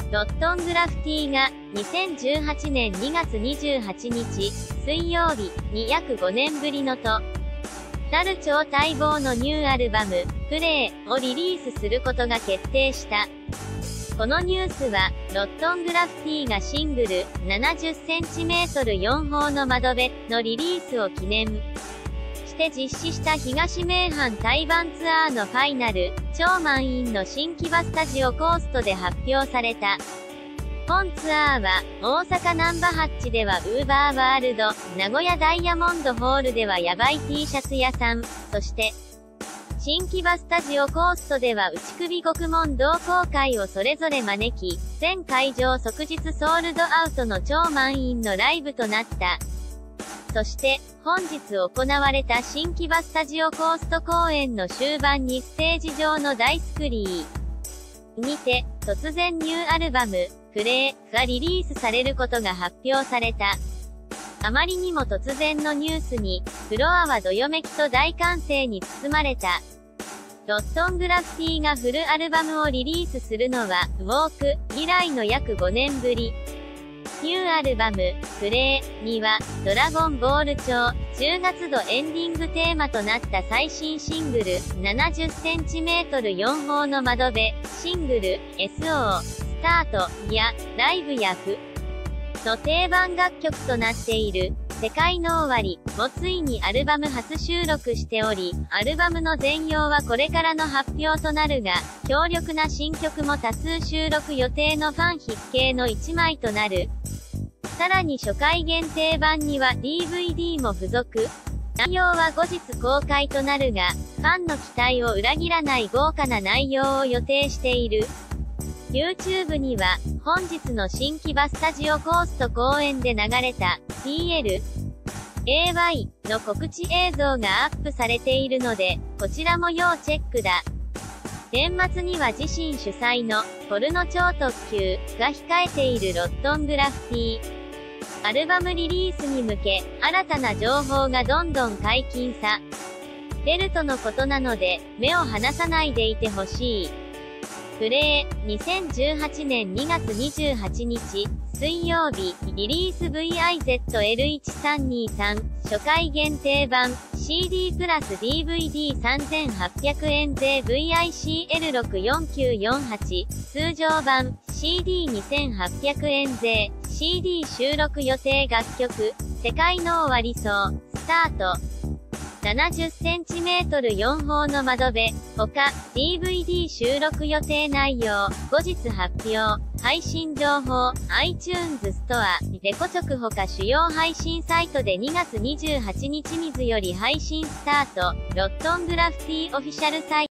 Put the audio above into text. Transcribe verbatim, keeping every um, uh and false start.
ロットングラフィティがにせんじゅうはちねんにがつにじゅうはちにち水曜日に約ごねんぶりのとなる超待望のニューアルバムプレイをリリースすることが決定した。このニュースはロットングラフィティがシングル ななじゅっセンチメートルよんほうの窓辺のリリースを記念して実施した東名阪対バンツアーのファイナル超満員の新木場スタジオコーストで発表された。本ツアーは大阪ナンバハッチではウーバーワールド、名古屋ダイヤモンドホールではヤバい T シャツ屋さん、そして新木場スタジオコーストでは内首獄門同好会をそれぞれ招き、全会場即日ソールドアウトの超満員のライブとなった。そして、本日行われた新木場スタジオコースト公演の終盤にステージ上の大スクリーンにて、突然ニューアルバム、プレイがリリースされることが発表された。あまりにも突然のニュースに、フロアはどよめきと大歓声に包まれた。ロットングラフィティがフルアルバムをリリースするのは、ウォーク以来の約ごねんぶり。ニューアルバム、プレイには、ドラゴンボール調、じゅうがつどエンディングテーマとなった最新シングル、ななじゅっセンチメートルよんほうの窓辺、シングル、エスオー、スタート、や、ライブやフの定番楽曲となっている、世界の終わりもついにアルバム初収録しており、アルバムの全容はこれからの発表となるが、強力な新曲も多数収録予定のファン必見のいちまいとなる。さらに初回限定版には ディーブイディー も付属。内容は後日公開となるが、ファンの期待を裏切らない豪華な内容を予定している。YouTube には、本日の新木場スタジオコースト公演で流れた ピーエル、エーワイ の告知映像がアップされているので、こちらも要チェックだ。年末には自身主催のポルノ超特急が控えているロットングラフィティ。アルバムリリースに向け、新たな情報がどんどん解禁されるとのことなので、目を離さないでいてほしい。プレイ、にせんじゅうはちねんにがつにじゅうはちにち、水曜日、リリース ブイアイゼットエルいちさんにさん、初回限定版、シーディー プラス ディーブイディーさんぜんはっぴゃくえん税 ブイアイシーエルろくよんきゅうよんはち、通常版、シーディーにせんはっぴゃくえん税、シーディー 収録予定楽曲、世界の終わりそう、スタート。ななじゅっセンチメートルよんほうの窓辺、他、ディーブイディー 収録予定内容、後日発表、配信情報、iTunes ストア、レコチョク他主要配信サイトでにがつにじゅうはちにち水より配信スタート、ロットングラフィティオフィシャルサイト。